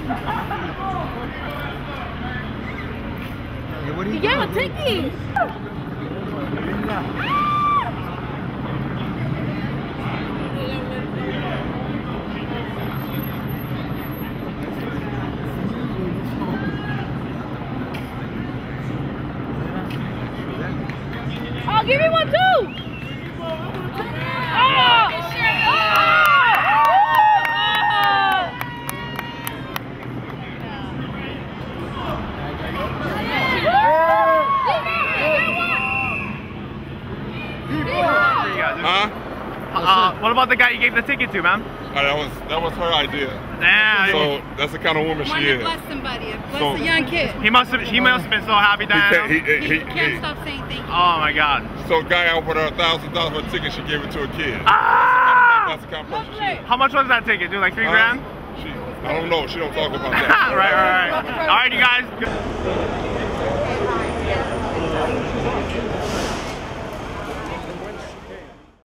What are you Yeah, doing? take it. Oh, give me one too. What about the guy you gave the ticket to, man? That was her idea. Yeah. So that's the kind of woman she is. Bless somebody, bless a young kid. He must have been so happy, Diana. He can't stop saying thank you. Oh my God. So guy offered her $1,000 for a ticket, she gave it to a kid. That's the kind of person she is. How much was that ticket, dude? Like $3 grand? I don't know. She don't talk about that. Right. All right, you guys.